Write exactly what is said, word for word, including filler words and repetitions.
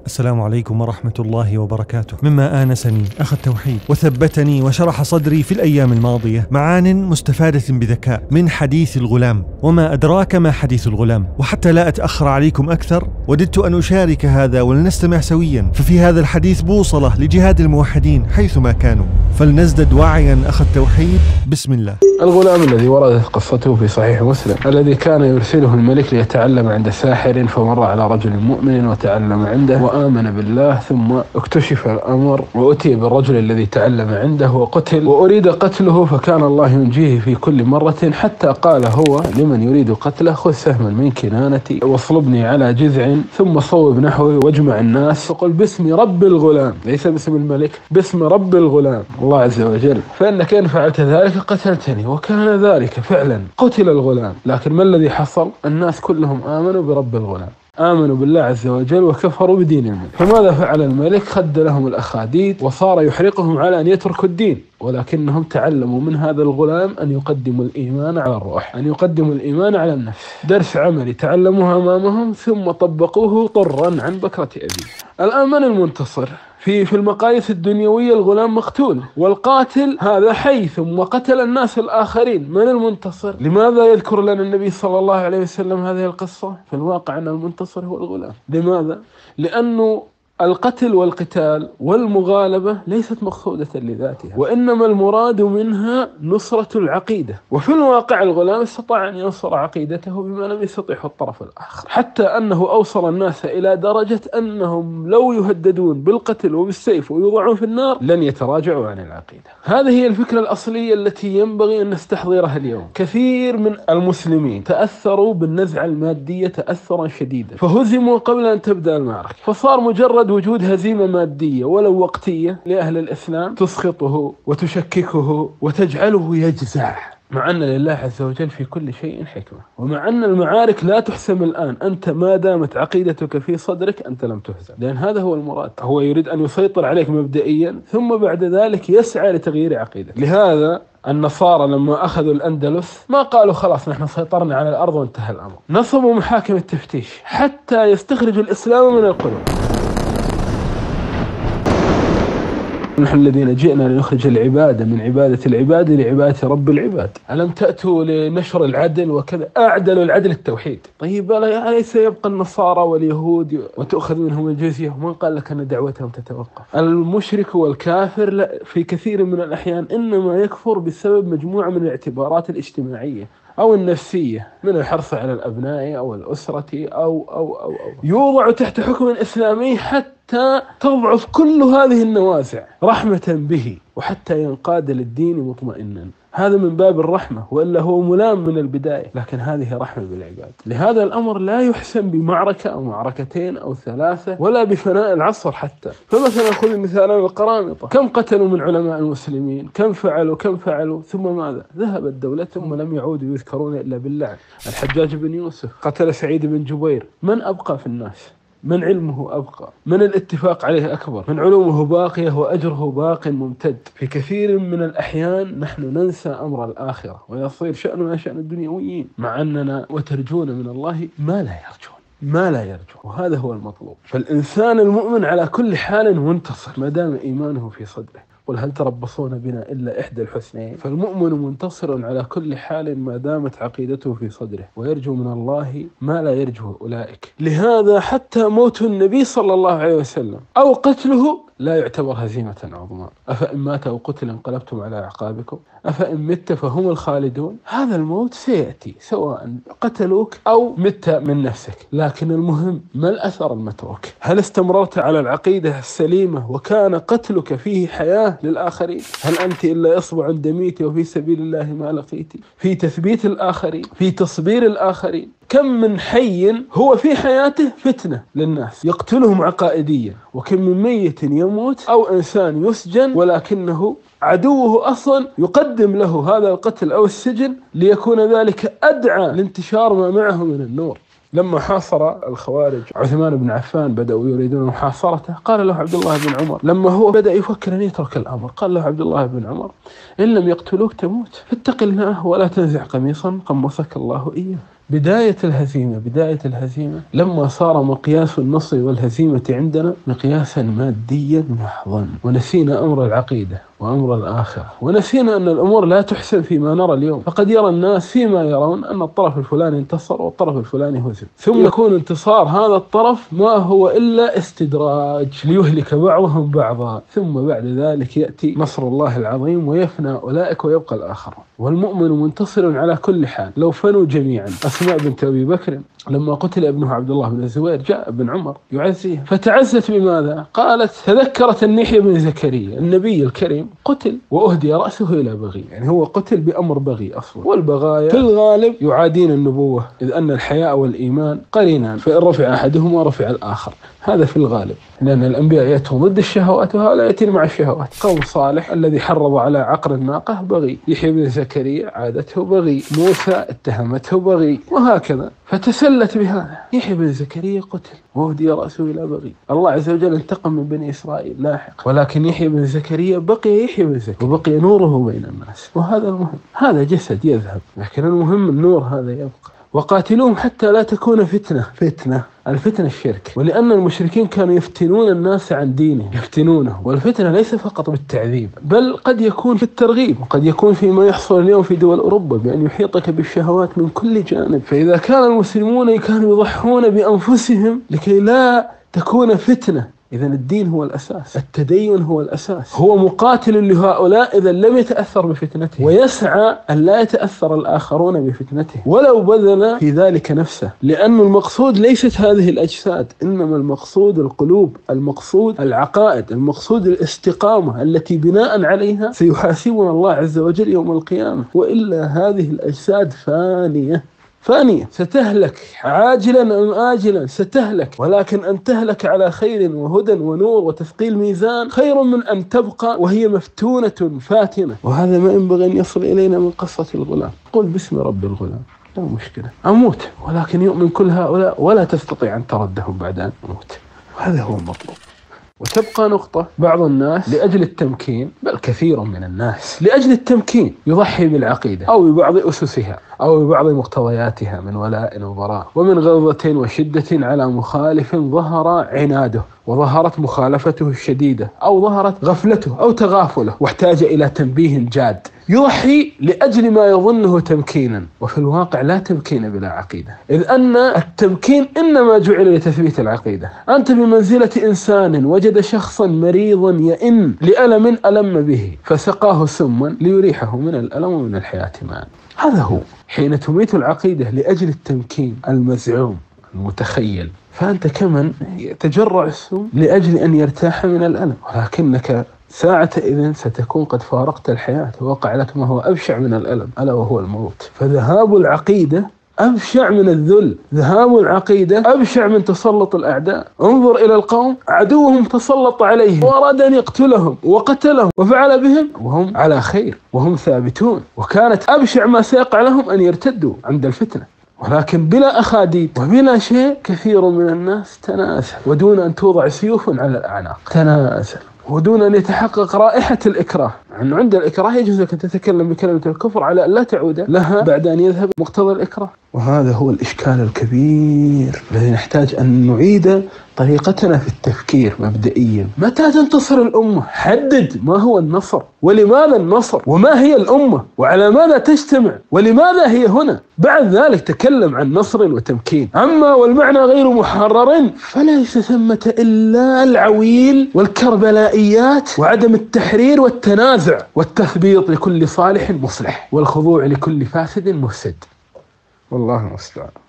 السلام عليكم ورحمة الله وبركاته. مما آنسني أخ التوحيد وثبتني وشرح صدري في الأيام الماضية معان مستفادة بذكاء من حديث الغلام، وما أدراك ما حديث الغلام. وحتى لا أتأخر عليكم أكثر، وددت أن أشارك هذا ولنستمع سويا، ففي هذا الحديث بوصلة لجهاد الموحدين حيثما كانوا، فلنزدد وعيا أخ التوحيد. بسم الله. الغلام الذي وردت قصته في صحيح مسلم، الذي كان يرسله الملك ليتعلم عند ساحر، فمر على رجل مؤمن وتعلم عنده وآمن بالله، ثم اكتشف الأمر وأتي بالرجل الذي تعلم عنده وقتل، وأريد قتله، فكان الله ينجيه في كل مرة، حتى قال هو لمن يريد قتله: خذ سهما من كنانتي واصلبني على جذع، ثم صوب نحوي واجمع الناس، فقل باسم رب الغلام، ليس باسم الملك، باسم رب الغلام الله عز وجل، فإنك إن فعلت ذلك قتلتني. وكان ذلك فعلا، قتل الغلام. لكن ما الذي حصل؟ الناس كلهم آمنوا برب الغلام، آمنوا بالله عز وجل وكفروا بدين الملك. فماذا فعل الملك؟ خد لهم الأخاديد وصار يحرقهم على أن يتركوا الدين، ولكنهم تعلموا من هذا الغلام أن يقدموا الإيمان على الروح، أن يقدموا الإيمان على النفس. درس عملي تعلموه أمامهم ثم طبقوه طرا عن بكرة أبيه. الآن من المنتصر؟ في في المقاييس الدنيوية الغلام مقتول، والقاتل هذا حي ثم قتل الناس الآخرين. من المنتصر؟ لماذا يذكر لنا النبي صلى الله عليه وسلم هذه القصة؟ في الواقع أن المنتصر هو الغلام. لماذا؟ لأنه القتل والقتال والمغالبة ليست مقصودة لذاتها، وإنما المراد منها نصرة العقيدة. وفي الواقع الغلام استطاع أن ينصر عقيدته بما لم يستطيعه الطرف الآخر، حتى أنه أوصل الناس إلى درجة أنهم لو يهددون بالقتل وبالسيف ويوضعون في النار لن يتراجعوا عن العقيدة. هذه هي الفكرة الأصلية التي ينبغي أن نستحضرها اليوم. كثير من المسلمين تأثروا بالنزعة المادية تأثرا شديدا، فهزموا قبل أن تبدأ المعركة، فصار مجرد وجود هزيمة مادية ولو وقتية لأهل الإسلام تسخطه وتشككه وتجعله يجزع، مع أن لله عز وجل في كل شيء حكمة، ومع أن المعارك لا تحسم الآن. أنت ما دامت عقيدتك في صدرك أنت لم تهزم، لأن هذا هو المراد. هو يريد أن يسيطر عليك مبدئيا ثم بعد ذلك يسعى لتغيير عقيدتك. لهذا النصارى لما أخذوا الأندلس ما قالوا خلاص نحن سيطرنا على الأرض وانتهى الأمر، نصبوا محاكم التفتيش حتى يستخرجوا الإسلام من القلوب. نحن الذين جئنا لنخرج العبادة من عبادة العباد لعبادة رب العباد. ألم تأتوا لنشر العدل وكذا؟ أعدل العدل التوحيد. طيب أليس يبقى النصارى واليهود وتأخذ منهم الجزية؟ ومن قال لك أن دعوتهم تتوقف؟ المشرك والكافر في كثير من الأحيان إنما يكفر بسبب مجموعة من الاعتبارات الاجتماعية أو النفسية، من الحرص على الأبناء أو الأسرة أو أو أو, أو. يوضع تحت حكم إسلامي حتى تضعف كل هذه النوازع رحمة به، وحتى ينقاد للدين مطمئنا. هذا من باب الرحمة، وإلا هو ملام من البداية، لكن هذه رحمة بالعباد. لهذا الأمر لا يحسم بمعركة أو معركتين أو ثلاثة، ولا بفناء العصر حتى. فمثلا خذ مثالا القرامطة، كم قتلوا من علماء المسلمين، كم فعلوا كم فعلوا ثم ماذا؟ ذهبت دولتهم ولم يعودوا يذكرون إلا باللعن. الحجاج بن يوسف قتل سعيد بن جبير، من أبقى في الناس؟ من علمه أبقى؟ من الاتفاق عليه أكبر؟ من علومه باقية وأجره باق ممتد؟ في كثير من الأحيان نحن ننسى أمر الآخرة ويصير شأننا شأن الدنيويين، مع أننا وترجون من الله ما لا يرجون ما لا يرجون وهذا هو المطلوب. فالإنسان المؤمن على كل حال منتصر ما دام إيمانه في صدره. قل هل تربصون بنا إلا إحدى الحسنين. فالمؤمن منتصر على كل حال ما دامت عقيدته في صدره، ويرجو من الله ما لا يرجو أولئك. لهذا حتى موت النبي صلى الله عليه وسلم أو قتله لا يعتبر هزيمة عظمى. أفإن مات أو قتل انقلبتم على أعقابكم أفإن مت فهم الخالدون. هذا الموت سيأتي سواء قتلوك أو مت من نفسك، لكن المهم ما الأثر المتروك؟ هل استمررت على العقيدة السليمة وكان قتلك فيه حياة للآخرين؟ هل أنت إلا إصبع دميت وفي سبيل الله ما لقيت؟ في تثبيت الآخرين، في تصبير الآخرين. كم من حي هو في حياته فتنة للناس يقتلهم عقائديا، وكم من ميت يموت أو إنسان يسجن ولكنه عدوه أصلا يقدم له هذا القتل أو السجن ليكون ذلك أدعى لانتشار ما معه من النور. لما حاصر الخوارج عثمان بن عفان بدأوا يريدون محاصرته، قال له عبد الله بن عمر لما هو بدأ يفكر أن يترك الأمر، قال له عبد الله بن عمر إن لم يقتلوك تموت، فاتق الله ولا تنزع قميصا قمصك الله إياه. بداية الهزيمة بداية الهزيمة لما صار مقياس النصر والهزيمة عندنا مقياسا ماديا محضا، ونسينا أمر العقيدة وأمر الآخرة، ونسينا أن الأمور لا تحسن فيما نرى اليوم. فقد يرى الناس فيما يرون أن الطرف الفلاني انتصر والطرف الفلاني هزم، ثم يكون انتصار هذا الطرف ما هو إلا استدراج ليهلك بعضهم بعضا، ثم بعد ذلك يأتي نصر الله العظيم ويفنى أولئك ويبقى الآخرون، والمؤمن منتصر على كل حال. لو فنوا جميعا. أسماء بنت أبي بكر لما قتل ابنها عبد الله بن الزبير جاء ابن عمر يعزيه، فتعزت بماذا؟ قالت تذكرت أن يحيى بن زكريا النبي الكريم قتل وأهدي رأسه إلى بغي، يعني هو قتل بأمر بغي أصلا، والبغايا في الغالب يعادين النبوة، إذ أن الحياء والإيمان قرينان، فإن رفع أحدهما رفع الآخر، هذا في الغالب، لأن الأنبياء يأتون ضد الشهوات وهؤلاء يأتون مع الشهوات. قوم صالح الذي حرض على عقر الناقة بغي، يحيى بن زكريا عادته بغي، موسى اتهمته بغي، وهكذا. فتسلت بهذا، يحيى بن زكريا قتل وهدي رأسه إلى بغي. الله عز وجل انتقم من بني إسرائيل لاحق، ولكن يحيى بن زكريا بقي يحيى بن زكريا وبقي نوره بين الناس، وهذا المهم. هذا جسد يذهب، لكن المهم النور هذا يبقى. وقاتلوهم حتى لا تكون فتنة. فتنة الفتنة الشرك، ولأن المشركين كانوا يفتنون الناس عن دينهم، يفتنونه. والفتنة ليس فقط بالتعذيب، بل قد يكون في الترغيب، وقد يكون فيما يحصل اليوم في دول أوروبا بأن يحيطك بالشهوات من كل جانب. فإذا كان المسلمون كانوا يضحون بأنفسهم لكي لا تكون فتنة، إذن الدين هو الأساس، التدين هو الأساس. هو مقاتل لهؤلاء إذا لم يتأثر بفتنته، ويسعى أن لا يتأثر الآخرون بفتنته ولو بذل في ذلك نفسه، لأن المقصود ليست هذه الأجساد، إنما المقصود القلوب، المقصود العقائد، المقصود الاستقامة التي بناء عليها سيحاسبنا الله عز وجل يوم القيامة. وإلا هذه الأجساد فانية فانية، ستهلك عاجلا أم آجلا، ستهلك، ولكن أن تهلك على خير وهدى ونور وتثقيل ميزان خير من أن تبقى وهي مفتونة فاتنة. وهذا ما ينبغي أن يصل إلينا من قصة الغلام. قل باسم رب الغلام، لا مشكلة، أموت، ولكن يؤمن كل هؤلاء ولا تستطيع أن تردهم بعد أن أموت، وهذا هو المطلوب. وتبقى نقطة، بعض الناس لأجل التمكين، بل كثير من الناس لأجل التمكين يضحي بالعقيدة أو ببعض أسسها أو ببعض مقتضياتها من ولاء وبراء، ومن غلظة وشدة على مخالف ظهر عناده وظهرت مخالفته الشديدة، أو ظهرت غفلته أو تغافله واحتاج إلى تنبيه جاد، يضحي لأجل ما يظنه تمكينا، وفي الواقع لا تمكين بلا عقيدة، إذ أن التمكين إنما جعل لتثبيت العقيدة. أنت بمنزلة إنسان وجد شخصا مريضا يئن لألم ألم به فسقاه سما ليريحه من الألم ومن الحياة معا. هذا هو حين تميت العقيدة لأجل التمكين المزعوم المتخيل، فأنت كمن يتجرع السم لأجل أن يرتاح من الألم، ولكنك ساعة إذن ستكون قد فارقت الحياة ووقع لك ما هو أبشع من الألم، ألا وهو الموت. فذهاب العقيدة أبشع من الذل، ذهاب العقيدة أبشع من تسلط الأعداء. انظر إلى القوم، عدوهم تسلط عليهم وأراد أن يقتلهم وقتلهم وفعل بهم وهم على خير وهم ثابتون، وكانت أبشع ما سيقع لهم أن يرتدوا عند الفتنة، ولكن بلا أخاديد وبلا شيء. كثير من الناس تنازل ودون أن توضع سيوف على الأعناق، تنازل ودون أن يتحقق رائحة الإكراه. أنه عند الإكراه يجوز لك أن تتكلم بكلمة الكفر على أن لا تعود لها بعد أن يذهب مقتضى الإكراه. وهذا هو الإشكال الكبير الذي نحتاج أن نعيد طريقتنا في التفكير مبدئيا. متى تنتصر الأمة؟ حدد ما هو النصر، ولماذا النصر، وما هي الأمة، وعلى ماذا تجتمع، ولماذا هي هنا. بعد ذلك تكلم عن نصر وتمكين. أما والمعنى غير محرر فليس ثمة إلا العويل والكربلائيات وعدم التحرير والتنازع والتثبيط لكل صالح مصلح والخضوع لكل فاسد مفسد. والله المستعان.